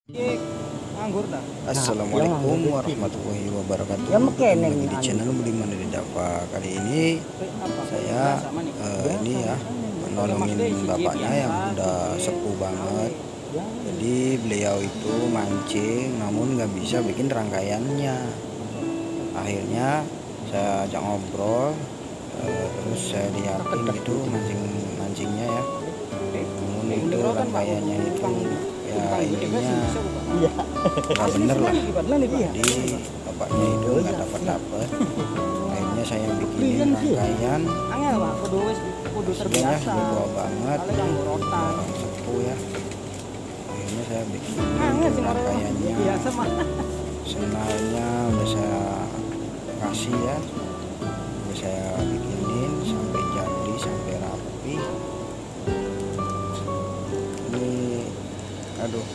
Nganggur dah. Assalamualaikum warahmatullahi wabarakatuh. Ya makanya Lagi di channel Budiman dari Dava. Kali ini saya ini ya nolongin bapaknya yang udah sepuh banget. Jadi beliau itu mancing namun nggak bisa bikin rangkaiannya. Akhirnya saya ajak ngobrol, terus saya lihatin gitu mancingnya ya. Namun itu rangkaiannya itu ya intinya nggak bener lah. Jadi bapaknya itu nggak dapat. Akhirnya saya bikinin rangkaian. Sebenarnya bego banget, orang sepuh ya. Akhirnya saya bikinin rangkaiannya. Senarnya udah saya kasih ya, udah saya bikinin sampai jadi, sampai rapi. Ini aduh,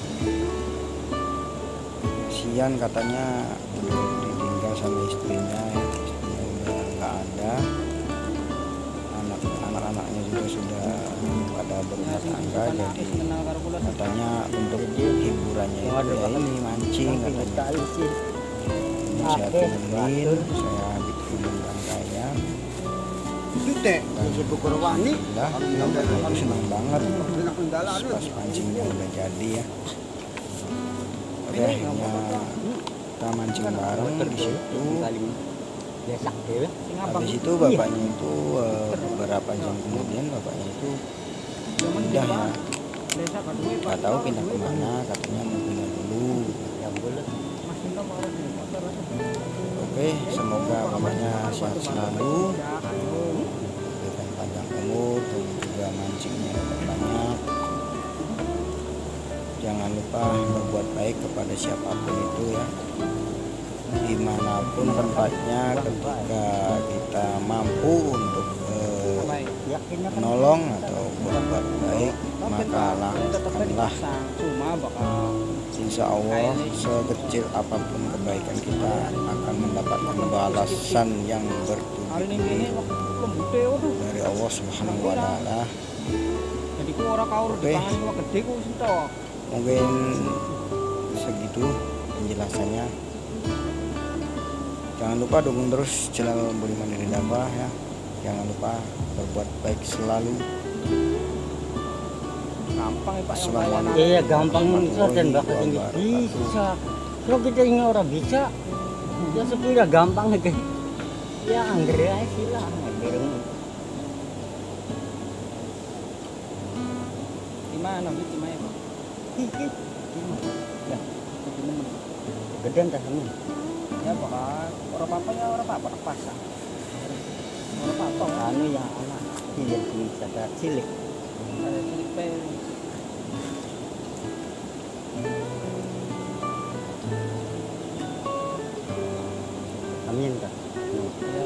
kasihan katanya udah ditinggal sama istrinya udah nggak ada, anak-anaknya juga sudah pada berumah tangga. Jadi katanya untuk hiburannya itu ya ini mancing katanya. Ini saya temenin, saya bikinin rangkaian. Alhamdulillah, aku senang banget pas pancingnya udah jadi ya. Akhirnya kita mancing bareng di situ. Habis itu bapaknya itu beberapa jam kemudian bapaknya itu udah ya, nggak tahu pindah kemana, katanya mau pindah dulu. Oke, semoga bapaknya sehat selalu, diberikan panjang umur dan juga mancingnya banyak. Jangan lupa berbuat baik kepada siapapun itu ya, dimanapun tempatnya. Ketika kita mampu untuk menolong atau berbuat baik, maka lakukanlah. Insya Allah sekecil apapun kebaikan kita akan mendapatkan balasan yang bertubi-tubi dari Allah Subhanahu wa Ta'ala. Oke, mungkin segitu penjelasannya. Jangan lupa dukung terus channel Budiman dari Dava ya. Jangan lupa berbuat baik selalu. Gampang ya Pak. Iya gampang bisa dan bakal bisa. Kalau kita ini orang bisa, ya sepeda gampang aja. Ya angger aja sih lah. Gimana Pak? Dikit. Ya, gedean tak sama. Ya bakal orang apa pasang. Orang apa? Anu yang anak cilik bisa cilik. Ada cilik pe. Amin tak? Ya.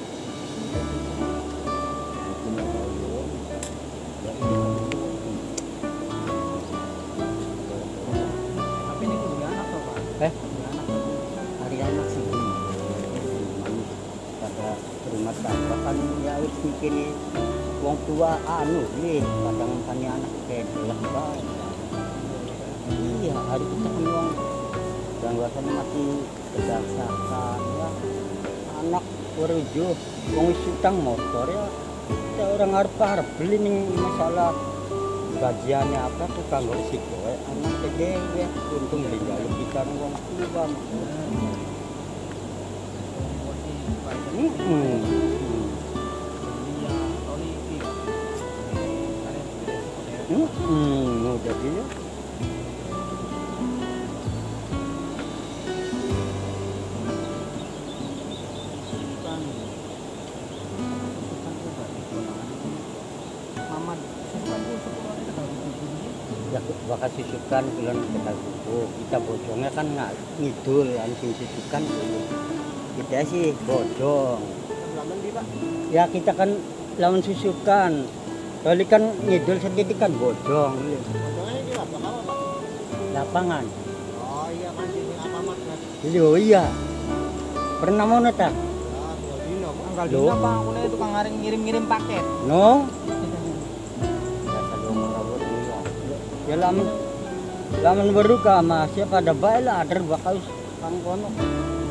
Tapi ini kudu anak toh Pak. Hari anak sih pada rumah tangga kan ya harus mikirin wong tua anu nih kadang tanya anak kayak lah. Iya hari kita kan wong gangguan masih berdasarkan ya anak warujo wong utang motor ya kita orang harap beli nih masalah gajiannya apa tuh kanggo risiko anak gede ya untung tinggal kita wong tua. Jadinya ya bakal sisukan bulan kita buku kita bojongnya kan nggak ngidul langsung sisukan kita sih bojong ya kita kan lawan susukan kali kan ngidul sedikit kan bojong lapangan. Oh iya mancing apa mak? Iya pernah mau neta Tanggal dina Pak, aku nih tukang ngirim paket. no ya lamun Laman baru ka ma siapa ada baila ada bakal kang kono.